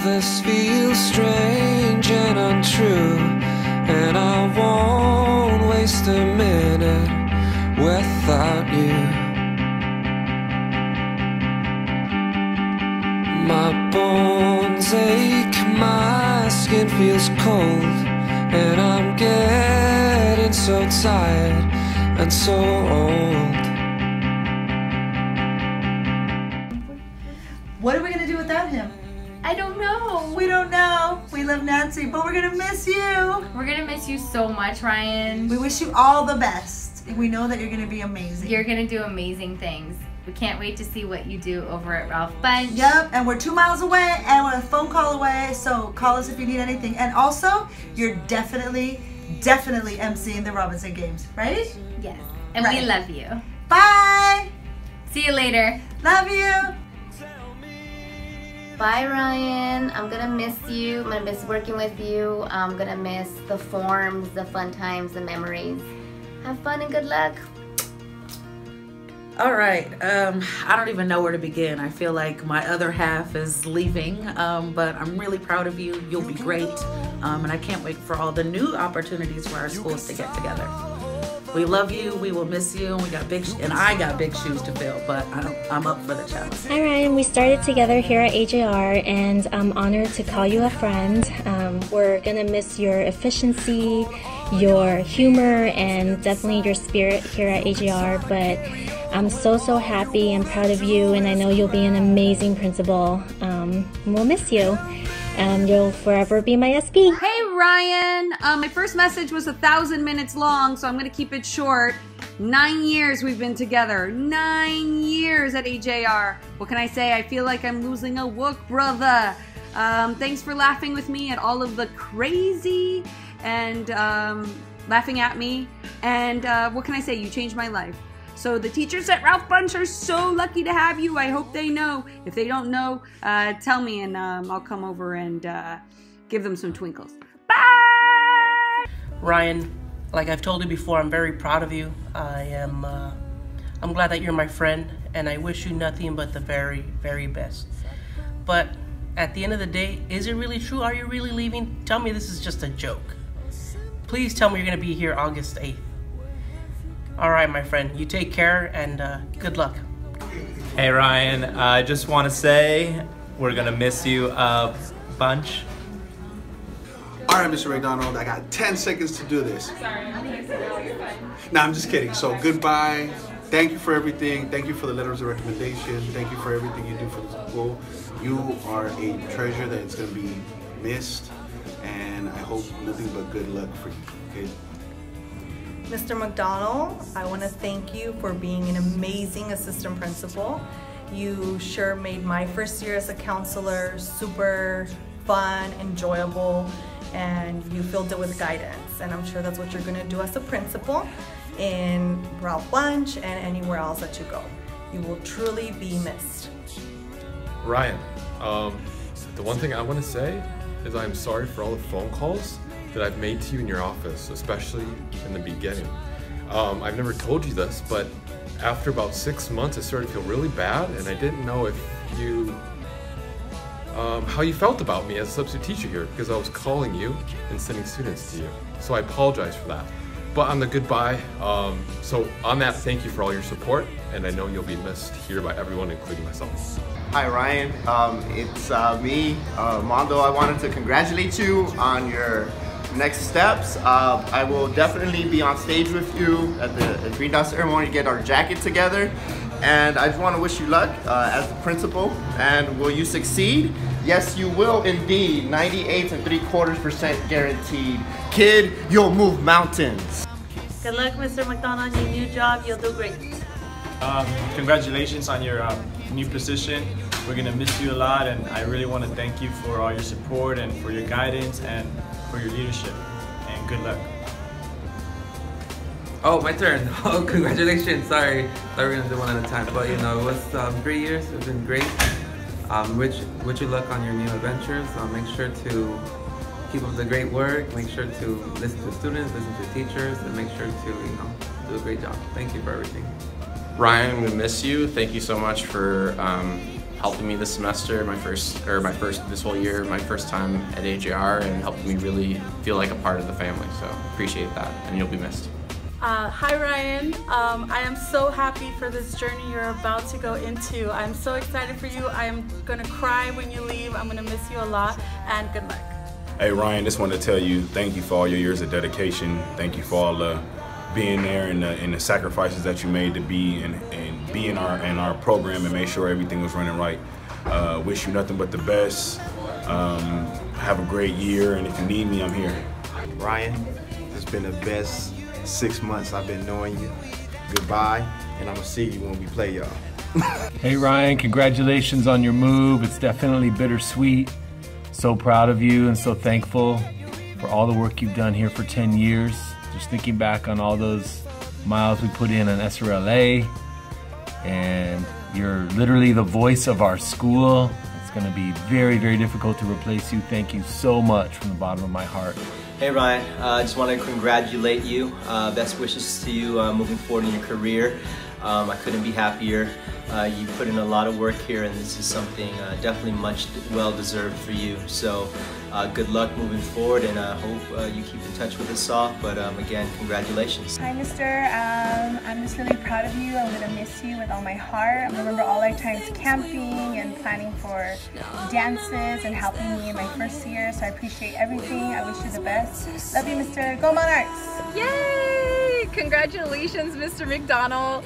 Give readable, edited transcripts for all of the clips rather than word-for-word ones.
this feels strange and untrue, and I won't waste a minute without you. My bones ache, my skin feels cold, and I'm getting so tired and so old. What are we gonna do without him? I don't know. We don't know. We love Nancy, but we're gonna miss you. We're gonna miss you so much, Ryan. We wish you all the best. We know that you're gonna be amazing. You're gonna do amazing things. We can't wait to see what you do over at Ralph Bunche. Yep, and we're 2 miles away and we're a phone call away, so call us if you need anything. And also, you're definitely emceeing the Robinson Games, right? Yes, and Right. we love you. Bye! See you later. Love you! Bye, Ryan. I'm gonna miss you. I'm gonna miss working with you. I'm gonna miss the forms, the fun times, the memories. Have fun and good luck. All right, I don't even know where to begin. I feel like my other half is leaving, but I'm really proud of you. You'll be great, and I can't wait for all the new opportunities for our schools to get together. We love you, we will miss you, and I got big shoes to fill, but I'm up for the challenge. Hi Ryan, we started together here at AJR and I'm honored to call you a friend. We're gonna miss your efficiency, your humor, and definitely your spirit here at AJR, but I'm so happy and proud of you, and I know you'll be an amazing principal. We'll miss you. You'll forever be my SB. Hey Ryan, my first message was 1,000 minutes long, so I'm gonna keep it short. 9 years we've been together, 9 years at AJR. What can I say? I feel like I'm losing a Wook brother. Thanks for laughing with me at all of the crazy and laughing at me. And what can I say? You changed my life. So the teachers at Ralph Bunche are so lucky to have you. I hope they know. If they don't know, tell me and I'll come over and give them some twinkles. Bye! Ryan, like I've told you before, I'm very proud of you. I'm glad that you're my friend, and I wish you nothing but the very, very best. But at the end of the day, is it really true? Are you really leaving? Tell me this is just a joke. Please tell me you're gonna be here August 8th. All right, my friend, you take care and good luck. Hey Ryan, I just want to say we're gonna miss you a bunch. All right, Mr. McDonald, I got 10 seconds to do this. No, I'm just kidding. So goodbye. Thank you for everything. Thank you for the letters of recommendation. Thank you for everything you do for the school. You are a treasure that's gonna be missed, and I hope nothing but good luck for you. Okay. Mr. McDonald, I want to thank you for being an amazing assistant principal. You sure made my first year as a counselor super fun, enjoyable, and you filled it with guidance. And I'm sure that's what you're going to do as a principal in Ralph Bunche and anywhere else that you go. You will truly be missed. Ryan, the one thing I want to say is I'm sorry for all the phone calls that I've made to you in your office, especially in the beginning. I've never told you this, but after about 6 months, I started to feel really bad, and I didn't know if you, how you felt about me as a substitute teacher here, because I was calling you and sending students to you. So I apologize for that. But on the goodbye, so on that, thank you for all your support, and I know you'll be missed here by everyone, including myself. Hi Ryan, it's me, Mondo. I wanted to congratulate you on your next steps. I will definitely be on stage with you at the Green Dot ceremony to get our jacket together. And I just want to wish you luck as the principal. And will you succeed? Yes, you will indeed. 98.75% guaranteed. Kid, you'll move mountains. Good luck, Mr. McDonald, your new job. You'll do great. Congratulations on your new position. We're gonna miss you a lot, and I really want to thank you for all your support and for your guidance and for your leadership. And good luck. Oh, my turn. Oh, congratulations. Sorry, thought we were gonna do one at a time, but you know, it was 3 years. It's been great. Wish you luck on your new adventures. Make sure to keep up the great work. Make sure to listen to students, listen to teachers, and make sure to do a great job. Thank you for everything. Ryan, we miss you. Thank you so much for helping me this semester, this whole year, my first time at AJR, and helping me really feel like a part of the family. So appreciate that, and you'll be missed. Hi Ryan, I am so happy for this journey you're about to go into. I'm so excited for you. I am gonna cry when you leave. I'm gonna miss you a lot, and good luck. Hey Ryan, just wanted to tell you thank you for all your years of dedication. Thank you for all the being there and the sacrifices that you made to be and be in our program and make sure everything was running right. Wish you nothing but the best. Have a great year, and if you need me, I'm here. Ryan, it's been the best 6 months I've been knowing you. Goodbye, and I'm gonna see you when we play, y'all. Hey Ryan, congratulations on your move. It's definitely bittersweet. So proud of you and so thankful for all the work you've done here for 10 years. Just thinking back on all those miles we put in SRLA, and you're literally the voice of our school. It's gonna be very, very difficult to replace you. Thank you so much from the bottom of my heart. Hey Ryan, I just want to congratulate you. Best wishes to you moving forward in your career. I couldn't be happier. You put in a lot of work here, and this is something definitely much well deserved for you. So good luck moving forward, and I hope you keep in touch with us all. But again, congratulations. Hi Mister, I'm just really proud of you. I'm gonna miss you with all my heart. I remember all our times camping and planning for dances and helping me in my first year. So I appreciate everything. I wish you the best. Love you, Mister. Go Monarchs! Yay! Congratulations, Mr. McDonald.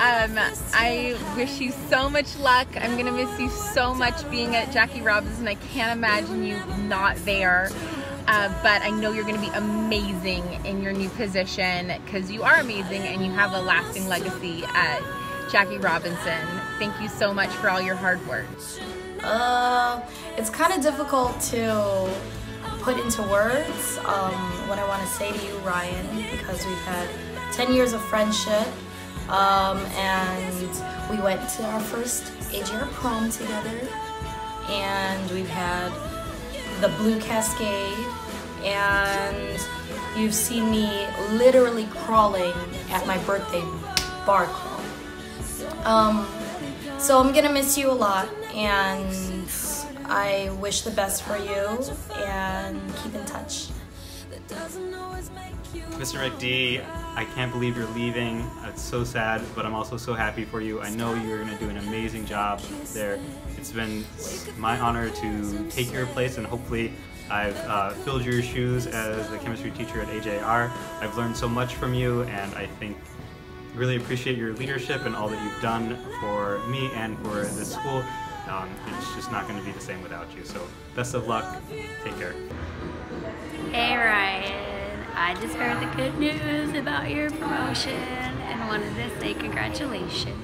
I wish you so much luck. I'm gonna miss you so much being at Jackie Robinson. I can't imagine you not there. But I know you're gonna be amazing in your new position, because you are amazing and you have a lasting legacy at Jackie Robinson. Thank you so much for all your hard work. It's kind of difficult to put into words what I want to say to you, Ryan, because we've had 10 years of friendship, and we went to our first AJR prom together, and we've had the Blue Cascade, and you've seen me literally crawling at my birthday bar crawl. So I'm gonna miss you a lot, and I wish the best for you, and keep in touch. Mr. McD, I can't believe you're leaving. It's so sad, but I'm also so happy for you. I know you're going to do an amazing job there. It's been my honor to take your place, and hopefully I've filled your shoes as a chemistry teacher at AJR. I've learned so much from you, and I think really appreciate your leadership and all that you've done for me and for this school. It's just not going to be the same without you. So best of luck. Take care. Hey Ryan, I just heard the good news about your promotion and wanted to say congratulations.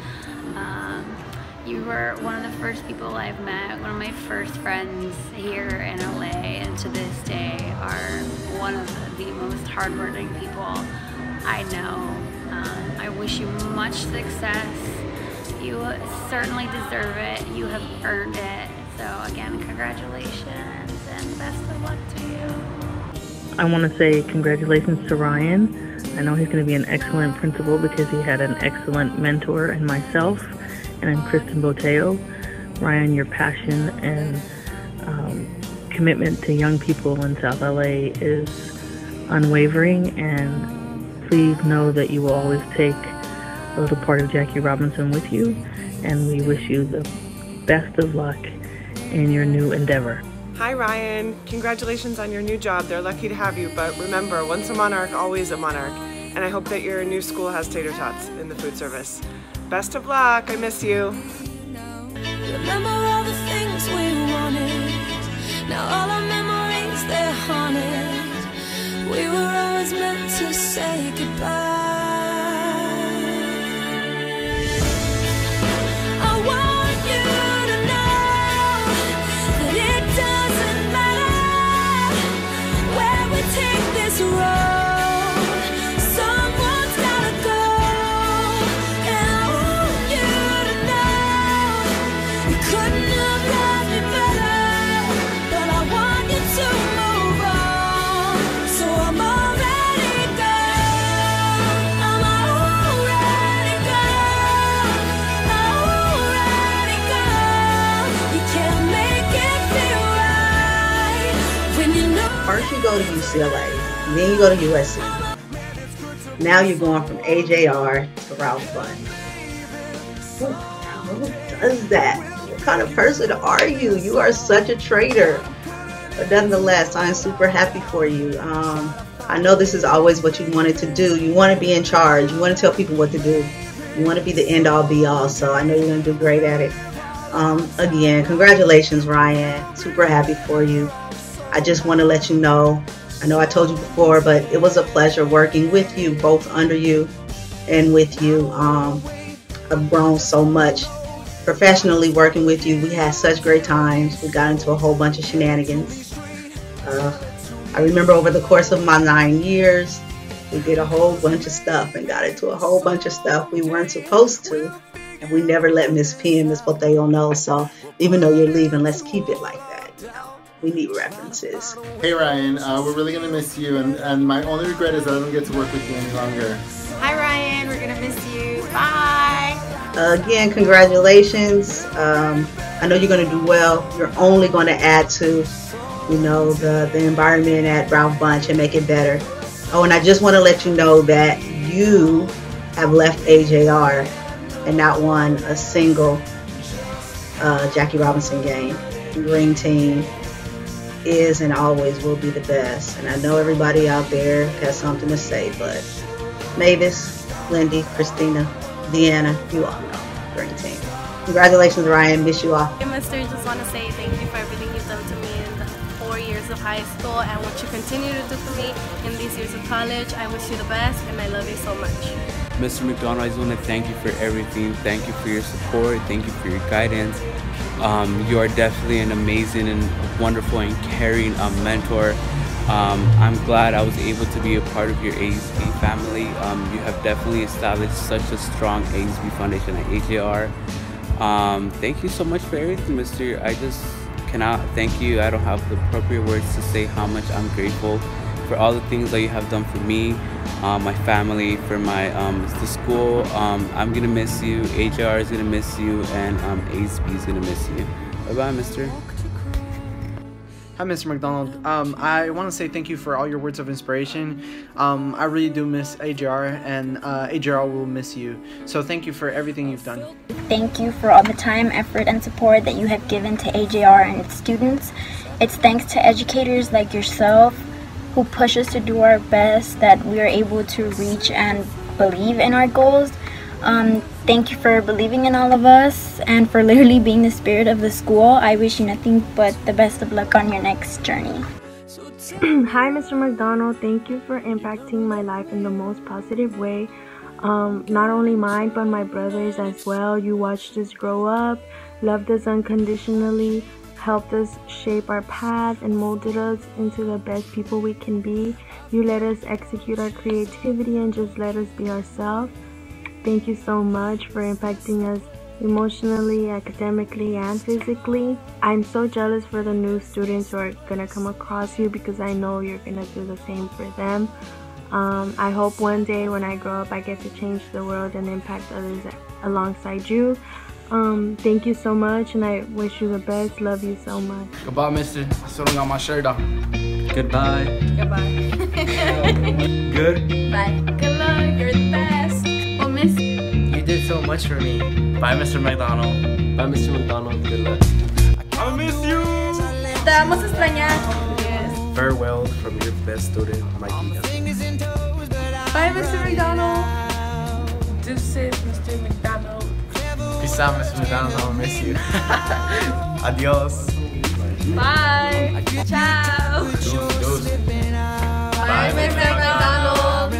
You were one of the first people I've met, one of my first friends here in LA, and to this day are one of the most hardworking people I know. I wish you much success. You certainly deserve it. You have earned it. So again, congratulations and best of luck to you. I want to say congratulations to Ryan. I know he's going to be an excellent principal because he had an excellent mentor in myself, and I'm Kristen Boteo. Ryan, your passion and commitment to young people in South LA is unwavering, and please know that you will always take a little part of Jackie Robinson with you, and we wish you the best of luck in your new endeavor. Hi Ryan, congratulations on your new job. They're lucky to have you, but remember, once a monarch, always a monarch. And I hope that your new school has tater tots in the food service. Best of luck, I miss you. Remember all the things we wanted. Now all our memories, they're haunted. We were always meant to say goodbye. I want you to know that it doesn't matter where we take this road. Someone's gotta go, and I want you to know you couldn't have loved me better, but I want you to move on, so I'm already gone. First you go to UCLA, then you go to USC. Now you're going from AJR to Ralph Bunche. Who does that? What kind of person are you? You are such a traitor. But nonetheless, I'm super happy for you. I know this is always what you wanted to do. You want to be in charge. You want to tell people what to do. You want to be the end-all, be-all. So I know you're going to do great at it. Again, congratulations, Ryan. Super happy for you. I just want to let you know, I know I told you before, but it was a pleasure working with you, both under you and with you. I've grown so much professionally working with you. We had such great times. We got into a whole bunch of shenanigans. I remember over the course of my 9 years, we did a whole bunch of stuff and got into a whole bunch of stuff we weren't supposed to. And we never let Miss P and Miss Boteo know. So even though you're leaving, let's keep it like that. You know, we need references. Hey Ryan, we're really gonna miss you, and my only regret is that I don't get to work with you any longer. Hi Ryan, we're gonna miss you. Bye. Again, congratulations. I know you're gonna do well. You're only gonna add to, you know, the environment at Ralph Bunche and make it better. Oh, and I just want to let you know that you have left AJR and not won a single Jackie Robinson game. The Green Team is and always will be the best. And I know everybody out there has something to say, but Mavis, Lindy, Christina, Deanna, you all know Green Team. Congratulations, Ryan. Miss you all. Hey, Mister, just want to say thank you for everything you've done to me in the 4 years of high school and what you continue to do for me in these years of college. I wish you the best and I love you so much. Mr. McDonald, I just want to thank you for everything. Thank you for your support. Thank you for your guidance. You are definitely an amazing and wonderful and caring mentor. I'm glad I was able to be a part of your ASB family. You have definitely established such a strong ASB foundation at AJR. Thank you so much for everything, Mister. I just cannot thank you. I don't have the appropriate words to say how much I'm grateful for all the things that you have done for me, my family, for my the school. I'm gonna miss you. AJR is gonna miss you, and ASB is gonna miss you. Bye bye, Mister. Hi, Mr. McDonald. I want to say thank you for all your words of inspiration. I really do miss AJR, and AJR will miss you. So thank you for everything you've done. Thank you for all the time, effort, and support that you have given to AJR and its students. It's thanks to educators like yourself who push us to do our best that we are able to reach and believe in our goals. Thank you for believing in all of us and for literally being the spirit of the school. I wish you nothing but the best of luck on your next journey. Hi, Mr. McDonald. Thank you for impacting my life in the most positive way. Not only mine, but my brothers as well. You watched us grow up, loved us unconditionally, helped us shape our path, and molded us into the best people we can be. You let us execute our creativity and just let us be ourselves. Thank you so much for impacting us emotionally, academically, and physically. I'm so jealous for the new students who are gonna come across you because I know you're gonna do the same for them. I hope one day when I grow up I get to change the world and impact others alongside you. Thank you so much, and I wish you the best. Love you so much. Goodbye, Mister. I still don't got my shirt on. Goodbye. Goodbye. Good. Bye. Good luck. You're the best. We'll miss you. You did so much for me. Bye, Mr. McDonald. Bye, Mr. McDonald. Good luck. I miss you. Te vamos a extrañar. Yes. Farewell from your best student, Mikey. Bye, Mr. McDonald. Deuces, Mr. McDonald. Peace out, Mr. McDonald. I will miss you. Adios. Bye. Ciao. Bye, Mr. McDonald.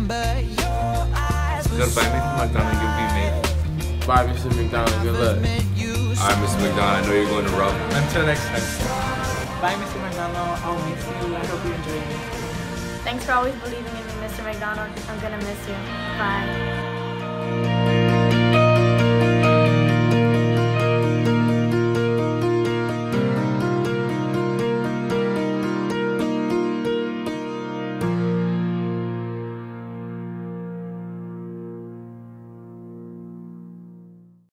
Goodbye, Mr. McDonald. You'll be made. Bye, Mr. McDonald. Good luck. Alright, Mr. McDonald. I know you're going to rub. Until next time. Bye, Mr. McDonald. I'll miss you. I hope you enjoy it. Thanks for always believing in me, Mr. McDonald. I'm gonna miss you. Bye.